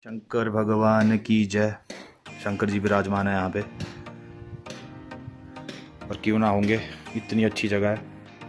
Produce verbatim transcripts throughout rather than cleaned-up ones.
शंकर भगवान की जय। शंकर जी विराजमान है यहाँ पे, और क्यों ना होंगे, इतनी अच्छी जगह है।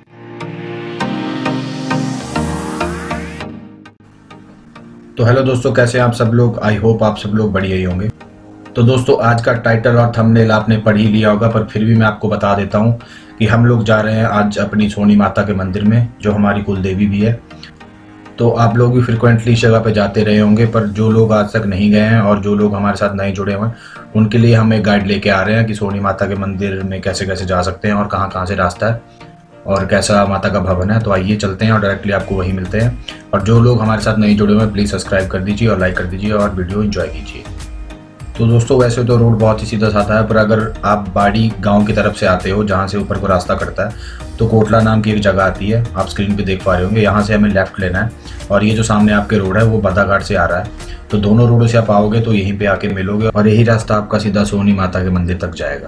तो हेलो दोस्तों, कैसे हैं आप सब लोग। आई होप आप सब लोग बढ़िया ही होंगे। तो दोस्तों, आज का टाइटल और थंबनेल आपने पढ़ ही लिया होगा, पर फिर भी मैं आपको बता देता हूँ कि हम लोग जा रहे हैं आज अपनी सोनी माता के मंदिर में, जो हमारी कुल देवी भी है। तो आप लोग भी फ्रिक्वेंटली इस जगह पे जाते रहे होंगे, पर जो लोग आज तक नहीं गए हैं और जो लोग हमारे साथ नए जुड़े हुए हैं, उनके लिए हम एक गाइड लेके आ रहे हैं कि सोनी माता के मंदिर में कैसे कैसे जा सकते हैं और कहाँ कहाँ से रास्ता है और कैसा माता का भवन है। तो आइए चलते हैं और डायरेक्टली आपको वहीं मिलते हैं। और जो लोग हमारे साथ नहीं जुड़े हुए हैं, प्लीज़ सब्सक्राइब कर दीजिए और लाइक कर दीजिए और वीडियो एंजॉय कीजिए। तो दोस्तों, वैसे तो रोड बहुत ही सीधा साधा है, पर अगर आप बाड़ी गांव की तरफ से आते हो, जहां से ऊपर को रास्ता कटता है, तो कोटला नाम की एक जगह आती है, आप स्क्रीन पे देख पा रहे होंगे। यहाँ से हमें लेफ्ट लेना है और ये जो सामने आपके रोड है वो बदाघाट से आ रहा है। तो दोनों रोडों से आप आओगे तो यहीं पे आके मिलोगे और यही रास्ता आपका सीधा सोनी माता के मंदिर तक जाएगा।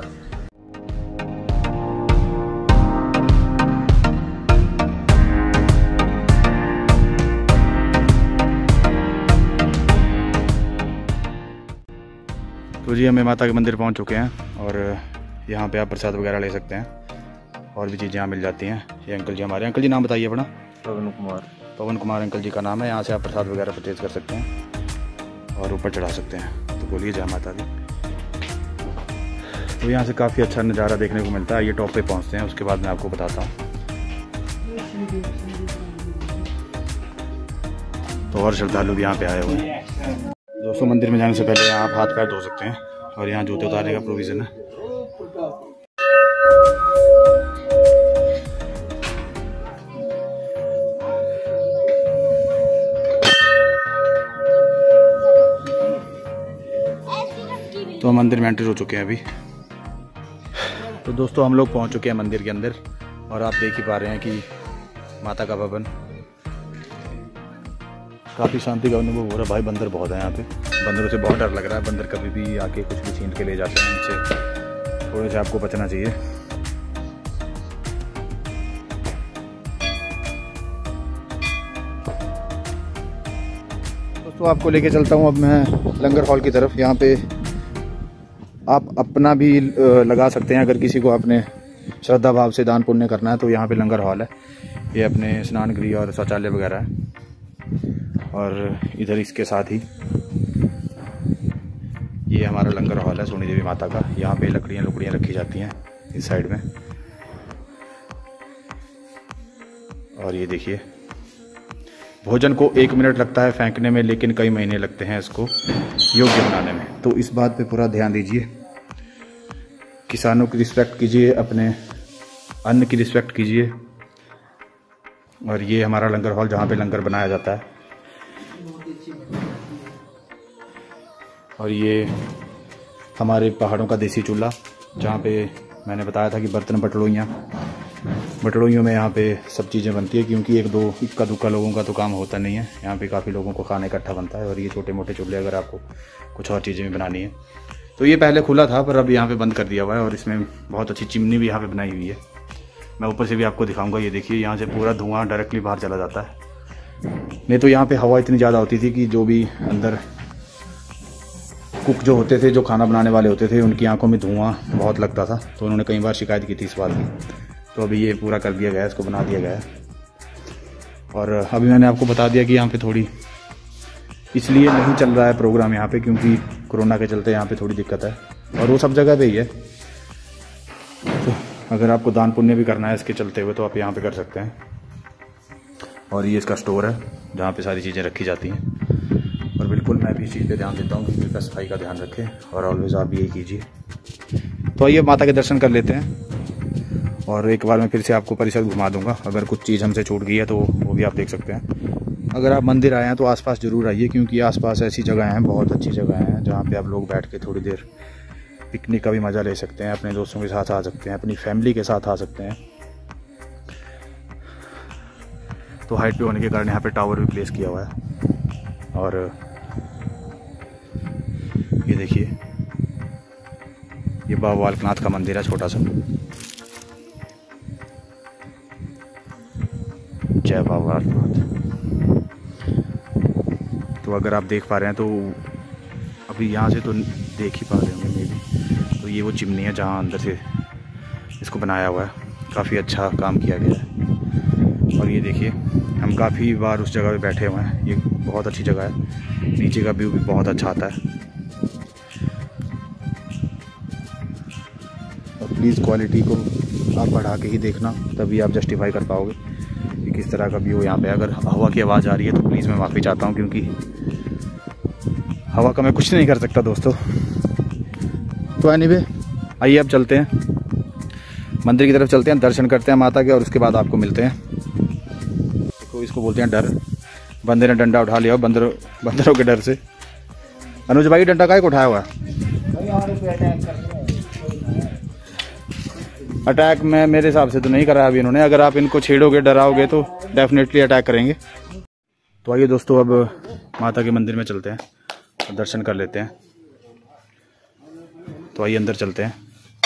तो जी हमें माता के मंदिर पहुंच चुके हैं और यहाँ पे आप प्रसाद वगैरह ले सकते हैं और भी चीज़ें यहाँ मिल जाती हैं। ये अंकल जी हमारे, अंकल जी नाम बताइए अपना। पवन कुमार। पवन कुमार अंकल जी का नाम है। यहाँ से आप प्रसाद वगैरह परचेज कर सकते हैं और ऊपर चढ़ा सकते हैं। तो बोलिए जय माता दी। तो यहाँ से काफ़ी अच्छा नज़ारा देखने को मिलता है। ये टॉप पे पहुँचते हैं, उसके बाद मैं आपको बताता हूँ। तो और श्रद्धालु भी यहाँ पे आए हुए हैं। दोस्तों, मंदिर में जाने से पहले आप हाथ पैर धो सकते हैं और यहाँ जूते उतारने का प्रोविज़न है। तो मंदिर में एंटर हो चुके हैं अभी। तो दोस्तों, हम लोग पहुँच चुके हैं मंदिर के अंदर और आप देख ही पा रहे हैं कि माता का भवन काफ़ी शांति का अनुभव हो रहा है। भाई बंदर बहुत है यहाँ पे, बंदरों से बहुत डर लग रहा है। बंदर कभी भी आके कुछ भी छीन के ले जाते हैं, इनसे थोड़े से आपको बचना चाहिए। दोस्तों, आपको लेके चलता हूँ अब मैं लंगर हॉल की तरफ। यहाँ पे आप अपना भी लगा सकते हैं, अगर किसी को अपने श्रद्धा भाव से दान पुण्य करना है तो यहाँ पे लंगर हॉल है। ये अपने स्नान गृह और शौचालय वगैरह है। और इधर इसके साथ ही ये हमारा लंगर हॉल है सोनी देवी माता का। यहाँ पे लकड़ियाँ लुकड़ियाँ रखी जाती हैं इस साइड में। और ये देखिए, भोजन को एक मिनट लगता है फेंकने में, लेकिन कई महीने लगते हैं इसको योग्य बनाने में। तो इस बात पे पूरा ध्यान दीजिए। किसानों की रिस्पेक्ट कीजिए, अपने अन्न की रिस्पेक्ट कीजिए। और ये हमारा लंगर हॉल जहाँ पे लंगर बनाया जाता है। और ये हमारे पहाड़ों का देसी चूल्हा, जहाँ पे मैंने बताया था कि बर्तन बटड़ोइयाँ बटड़ोइयों में यहाँ पे सब चीज़ें बनती है, क्योंकि एक दो इक्का दुक्का लोगों का तो काम होता नहीं है। यहाँ पे काफ़ी लोगों को खाना इकट्ठा बनता है। और ये छोटे मोटे चूल्हे अगर आपको कुछ और चीज़ें भी बनानी है तो ये पहले खुला था, पर अब यहाँ पे बंद कर दिया हुआ है। और इसमें बहुत अच्छी चिमनी भी यहाँ पे बनाई हुई है। मैं ऊपर से भी आपको दिखाऊंगा। ये देखिए, यहाँ से पूरा धुआं डायरेक्टली बाहर चला जाता है। नहीं तो यहाँ पे हवा इतनी ज़्यादा होती थी कि जो भी अंदर कुक जो होते थे, जो खाना बनाने वाले होते थे, उनकी आंखों में धुआं बहुत लगता था। तो उन्होंने कई बार शिकायत की थी इस बात की। तो अभी ये पूरा कर दिया गया है, इसको बना दिया गया है। और अभी मैंने आपको बता दिया कि यहाँ पे थोड़ी इसलिए नहीं चल रहा है प्रोग्राम यहाँ पे, क्योंकि कोरोना के चलते यहाँ पे थोड़ी दिक्कत है। और वो सब जगह पे ही है। तो अगर आपको दान पुण्य भी करना है इसके चलते हुए, तो आप यहाँ पे कर सकते हैं। और ये इसका स्टोर है जहाँ पे सारी चीज़ें रखी जाती हैं। और बिल्कुल मैं भी इस चीज़ पे ध्यान देता हूँ कि सफाई का ध्यान रखें, और ऑलवेज आप भी यही कीजिए। तो आइए माता के दर्शन कर लेते हैं और एक बार मैं फिर से आपको परिसर घुमा दूंगा। अगर कुछ चीज़ हमसे छूट गई है तो वो भी आप देख सकते हैं। अगर आप मंदिर आए हैं तो आसपास ज़रूर आइए, क्योंकि आसपास ऐसी जगह हैं, बहुत अच्छी जगह हैं, जहाँ पे आप लोग बैठ के थोड़ी देर पिकनिक का भी मज़ा ले सकते हैं। अपने दोस्तों के साथ आ सकते हैं, अपनी फैमिली के साथ आ सकते हैं। तो हाइट पे होने के कारण यहाँ पे टावर भी प्लेस किया हुआ है। और ये देखिए, ये बाबा बालकनाथ का मंदिर है, छोटा सा। जय बाबा बालकनाथ। तो अगर आप देख पा रहे हैं तो अभी यहाँ से तो देख ही पा रहे होंगे मे भी। तो ये वो चिमनी है जहाँ अंदर से इसको बनाया हुआ है, काफ़ी अच्छा काम किया गया है। और ये देखिए हम काफ़ी बार उस जगह पे बैठे हुए हैं, ये बहुत अच्छी जगह है, नीचे का व्यू भी बहुत अच्छा आता है। और प्लीज़ क्वालिटी को आप बढ़ा के ही देखना, तभी आप जस्टिफाई कर पाओगे कि किस तरह का व्यू यहाँ पे। अगर हवा की आवाज़ आ रही है तो प्लीज़ मैं माफ़ी चाहता हूँ, क्योंकि हवा का मैं कुछ नहीं कर सकता दोस्तों। तो एनीवे आइए अब चलते हैं मंदिर की तरफ, चलते हैं, दर्शन करते हैं माता के, और उसके बाद आपको मिलते हैं। देखो इसको बोलते हैं डर। बंदे ने डंडा उठा लिया बंदर बंदरों के डर से। अनुज भाई डंडा काहे को उठाया हुआ है? अटैक में मेरे हिसाब से तो नहीं करा अभी इन्होंने। अगर आप इनको छेड़ोगे, डराओगे तो डेफिनेटली अटैक करेंगे। तो आइए दोस्तों अब माता के मंदिर में चलते हैं और दर्शन कर लेते हैं। तो आइए अंदर चलते हैं।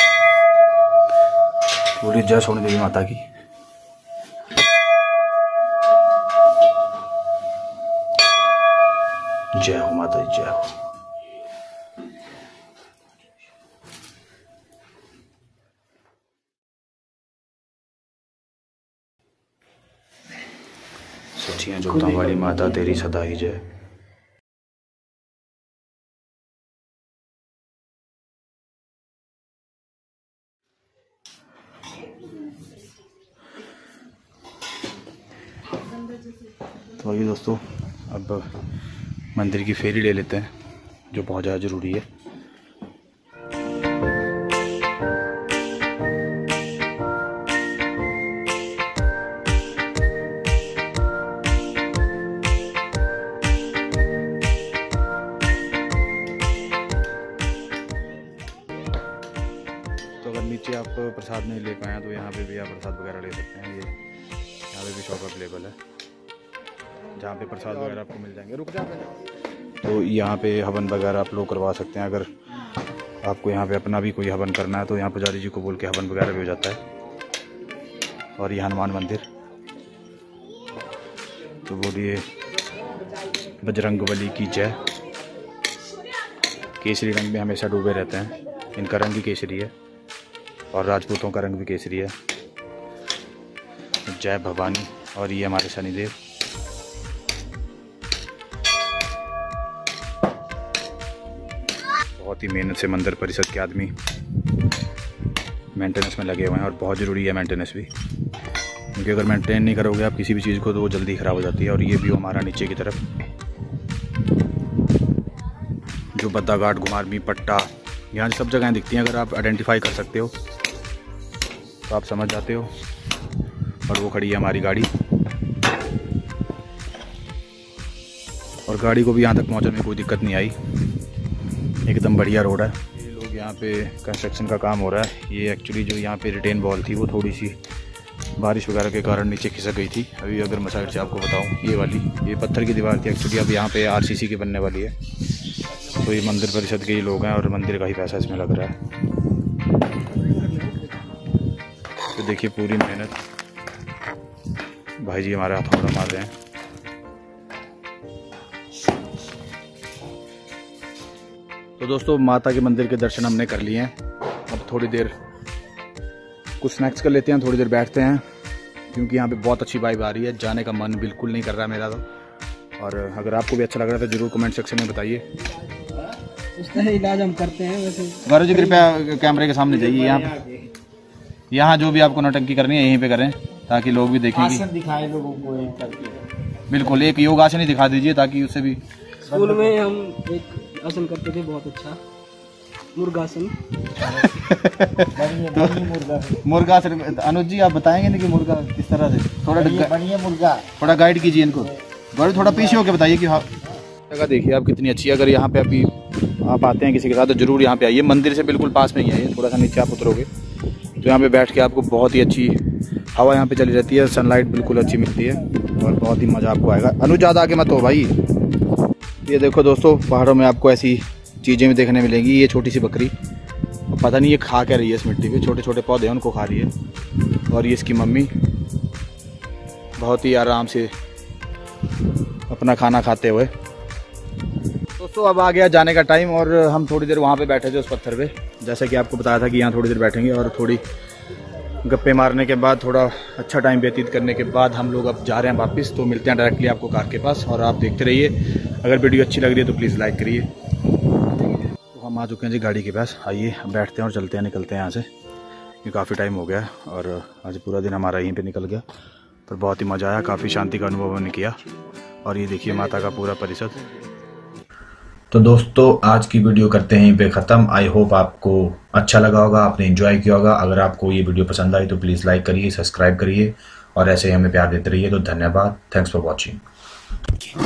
पूरी जय सोनी देवी माता की। जय हो माता जी, जय हो। सचियां जोता वाली माता तेरी सदा ही जय। तो आइए दोस्तों अब मंदिर की फेरी ले लेते हैं, जो बहुत ज़्यादा ज़रूरी है। तो अगर नीचे आप प्रसाद नहीं ले पाए तो यहाँ पे भी आप प्रसाद वगैरह ले सकते हैं। ये यहाँ पे भी शॉप अवेलेबल है जहाँ पे प्रसाद वगैरह आपको मिल जाएंगे। रुक जाओ। तो यहाँ पे हवन वगैरह आप लोग करवा सकते हैं। अगर आपको यहाँ पे अपना भी कोई हवन करना है तो यहाँ पुजारी जी को बोल के हवन वगैरह भी हो जाता है। और ये हनुमान मंदिर, तो बोलिए बजरंगबली की जय। केसरी रंग में हमेशा डूबे रहते हैं, इनका रंग भी केसरी है और राजपूतों का रंग भी केसरी है। जय भवानी। और ये हमारे शनिदेव। बहुत ही मेहनत से मंदिर परिषद के आदमी मेंटेनेंस में लगे हुए हैं, और बहुत ज़रूरी है मेंटेनेंस भी, क्योंकि अगर मेंटेन नहीं करोगे आप किसी भी चीज़ को तो वो जल्दी ख़राब हो जाती है। और ये व्यू हमारा नीचे की तरफ, जो बद्दा घाट, घुमारवी, पट्टा, यहाँ सब जगहें दिखती हैं। अगर आप आइडेंटिफाई कर सकते हो तो आप समझ जाते हो। और वो खड़ी है हमारी गाड़ी, और गाड़ी को भी यहाँ तक पहुँचने में कोई दिक्कत नहीं आई, एकदम बढ़िया रोड है। ये लोग यहाँ पे कंस्ट्रक्शन का काम हो रहा है। ये एक्चुअली जो यहाँ पे रिटेन वॉल थी वो थोड़ी सी बारिश वगैरह के कारण नीचे खिसक गई थी। अभी अगर मैं साइड से आपको बताऊँ, ये वाली ये पत्थर की दीवार थी एक्चुअली, अब यहाँ पे आरसीसी की बनने वाली है। तो ये मंदिर परिषद के ही लोग हैं और मंदिर का ही पैसा इसमें लग रहा है। तो देखिए पूरी मेहनत, भाई जी हमारे हाथों मार रहे हैं। तो दोस्तों माता के मंदिर के दर्शन हमने कर लिए हैं। अब थोड़ी देर कुछ स्नैक्स कर लेते हैं, थोड़ी देर बैठते हैं, क्योंकि यहाँ पे बहुत अच्छी वाइब आ रही है। जाने का मन बिल्कुल नहीं कर रहा मेरा तो। और अगर आपको भी अच्छा लग रहा है तो जरूर कमेंट सेक्शन में बताइए। उसका इलाज हम करते हैं वैसे। गौरव जी कृपया कैमरे के सामने जाइए। यहाँ यहाँ जो भी आपको नौटंकी करनी है यहीं पे करें, ताकि लोग भी देखेंगे। आसन दिखाए लोगों को एक करके। बिल्कुल, एक योगासन ही दिखा दीजिए ताकि उससे भी। स्कूल में हम एक आसन करते थे बहुत अच्छा, मुर्गासन। तो मुर्गासन अनुज जी आप बताएंगे ना कि मुर्गा किस तरह से? थोड़ा बढ़िया मुर्गा, थोड़ा गाइड कीजिए इनको। गौरव थोड़ा पीछे होकर बताइए कि हाँ जगह देखिए आप कितनी अच्छी है। अगर यहाँ पे अभी आप आते हैं किसी के साथ तो जरूर यहाँ पे आइए। मंदिर से बिल्कुल पास में ही है, थोड़ा सा नीचे आप उतरोगे तो यहाँ पे बैठ के आपको बहुत ही अच्छी हवा यहाँ पे चली रहती है, सनलाइट बिल्कुल अच्छी मिलती है और बहुत ही मज़ा आपको आएगा। अनुज ज़्यादा आगे मत हो भाई। ये देखो दोस्तों पहाड़ों में आपको ऐसी चीज़ें भी देखने मिलेंगी। ये छोटी सी बकरी, पता नहीं ये खा क्या रही है इस मिट्टी पे, छोटे छोटे पौधे हैं उनको खा रही है। और ये इसकी मम्मी बहुत ही आराम से अपना खाना खाते हुए। दोस्तों अब आ गया जाने का टाइम और हम थोड़ी देर वहाँ पे बैठे थे उस पत्थर पे, जैसा कि आपको बताया था कि यहाँ थोड़ी देर बैठेंगे और थोड़ी गप्पे मारने के बाद, थोड़ा अच्छा टाइम व्यतीत करने के बाद हम लोग अब जा रहे हैं वापस। तो मिलते हैं डायरेक्टली आपको कार के पास और आप देखते रहिए। अगर वीडियो अच्छी लग रही है तो प्लीज़ लाइक करिए। तो हम आ चुके हैं जी गाड़ी के पास, आइए अब बैठते हैं और चलते हैं, निकलते हैं यहाँ से। ये काफ़ी टाइम हो गया और आज पूरा दिन हमारा यहीं पर निकल गया, पर बहुत ही मज़ा आया, काफ़ी शांति का अनुभव हमने किया। और ये देखिए माता का पूरा परिसर। तो दोस्तों आज की वीडियो करते हैं यहीं पे ख़त्म। आई होप आपको अच्छा लगा होगा, आपने एंजॉय किया होगा। अगर आपको ये वीडियो पसंद आई तो प्लीज़ लाइक करिए, सब्सक्राइब करिए और ऐसे ही हमें प्यार देते रहिए। तो धन्यवाद, थैंक्स फॉर वॉचिंग।